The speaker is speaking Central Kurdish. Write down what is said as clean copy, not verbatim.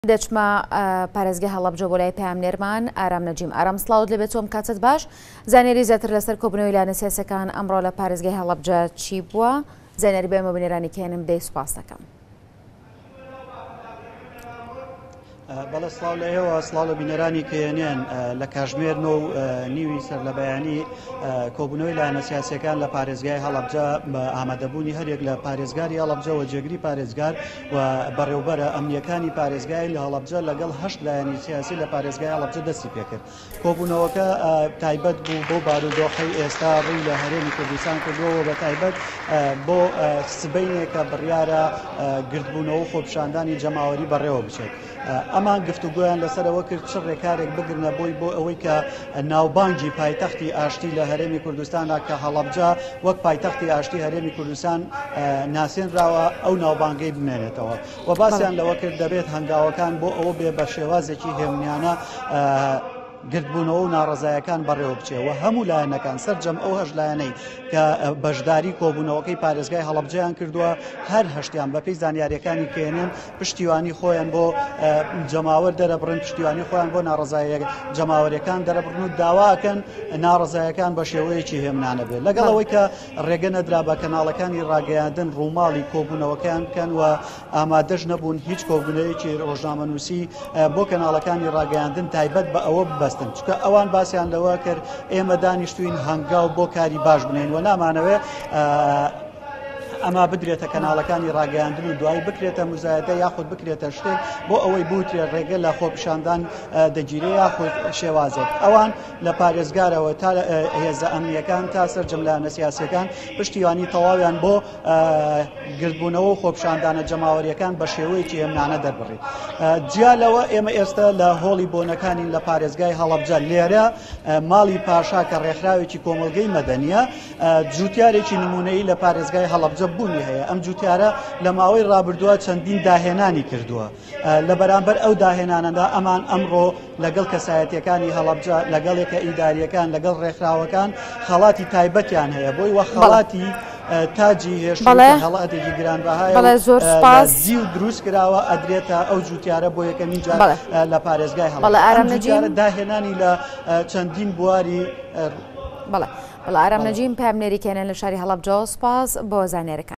دەچمە پارێزگای هەڵەبجە بۆ لای پامنێرمان ئارام نەجیم. ئارام سڵاوت لەبێت تۆم کاتت باش. زانیاری زیاتر لەسەر کۆبنەوەی لایەنە سیاسیەکان ئەمڕۆ لە پارێزگای هەڵەبجە چی بووە؟ زانیاری بێمە بنێرانی کێنم دەی سوپاس دەکەم. بەڵێ سڵاو لە ئێوە سڵاو لە بینەرانی کێنێن لە کاتژمێر و نیوی سەر لە بەیانی کۆبوونەوەی لایەنە سیاسیەکان لە پارێزگای هەڵەبجە بە ئامادەبوونی هەرێک لە پارێزگاری هەڵەبجە و جێگری پارێزگار و بەڕێوەبەرە ئەمنیەکانی پارێزگای لە هەڵەبجە لەگەڵ 8 لایەنی سیاسی لە پارێزگای هەڵەبجە دەستی پێکرد. کۆبوونەوەکە تایبەت بوو بۆ بارودۆخەی ئێستا ڕووی لە هەرێمی کوردستان کردووە بە تایبەت بۆ سبەینێکە بڕیارە گردبوونەوە و خۆپیشاندانی جەماوەری بەڕێوە بچێت. ئەمان گفتوگویان لەسەرەوە کرد چ ڕێکارێک بگرنە بۆ ئەوەی کە ناوبانگی پایتەختی ئاشتی لە هەرێمی کوردستانە کە هەڵەبجە وەک پایتەختی ئاشتی هەرێمی کوردستان ناسێنراوە ئەو ناوبانگەی بمێنێتەوە و باسییان لەوە کرد دەبێت هەنگاوەکان بۆ ئەوە بێ بە شێوازێکی هێمنیانە گردبوونەوە و ناڕزایەکان بەڕێوە بچێەوە هەموو لایەنەکان سەرجەم ئەو هەژ لایەنەی کە بەشداری کۆبوونەوەکەی پارێزگای هەڵەبجەیان کردووە هەر هەشتیان بەپێی زانیاریەکانی کێنن پشتیوانی خۆیان بۆ جەماوەر دەرەبڕن پشتیوانی خۆیان بۆ ناڕزایە جەماوەریەکان دەرەبڕن و داواکەن ناڕزایەکان بە شێوەیەکی هێمنانە بێت لەگەڵ ئەوەی کە ڕێگە نەدرا بە کەناڵەکانی ڕاگەیاندن ڕووماڵی کۆبوونەوەکان بکەن و ئامادەش نەبوون هیچ کۆبوونەیەکی ڕۆژنامەنووسی بۆ کەناڵەکانی ڕاگەیاندن تایبەت بە ئەوە چکە ئەوان باسییان لەوە کرد ئێمە دانیشتوین هەنگاو بۆ کاری باش بنین و نامانەوێ ئەما بدرێتە کەناڵەکانی ڕاگەیاندن و دوایی بکرێتە مزایەدە یاخود بکرێتە شتێک بۆ ئەوەی بوترێ ڕێگە لە خۆپیشاندان دەگیرێ یاخود شێوازێک ئەوان لە پارێزگارەوە تا هێزە ئەمنیەکان تا سەرجەم لایەنە سیاسیەکان پشتیوانی تەواویان بۆ گردبوونەوە و خۆپیشاندانە جەماوەریەکان بە شێوەیەکی هێمنانە دەربڕێت. جیا لەوە ئێمە ئێستا لە هۆڵی بۆنەکانی لە پارێزگای هەڵەبجە لێرە ماڵی پاشا کە ڕێکخراوێکی کۆمەلگەی مەدەنیە جوتیارێکی نمونەیی لە پارێزگای هەڵەبجە بوونی هەیە. ئەم جوتیارە لە ماوەی ڕابردووە چەندین داهێنانی کردووە لە بەرامبەر ئەو داهێنانەدا ئەمان ئەمڕۆ لەگەڵ کەسایەتیەکانی هەڵەبجە لەگەڵێکە ئیداریەکان لەگەڵ ڕێکخراوەکان خەڵاتی تایبەتیان هەیە بۆی وە خەڵاتی تاجی هێشتوی هەڵاتێکی گرانبەهایە زی و دروست کراوە ئەدرێتە ئەو جوتیارە بۆ یەکەمین جار لە پارێزگای هەڵەبجە داهێنانی لە چەندین بواری بەڵێ ئارام نەجیم پامنێری کێنن لە شاری هەڵەبجە سوپاس بۆ زانیاریەکان.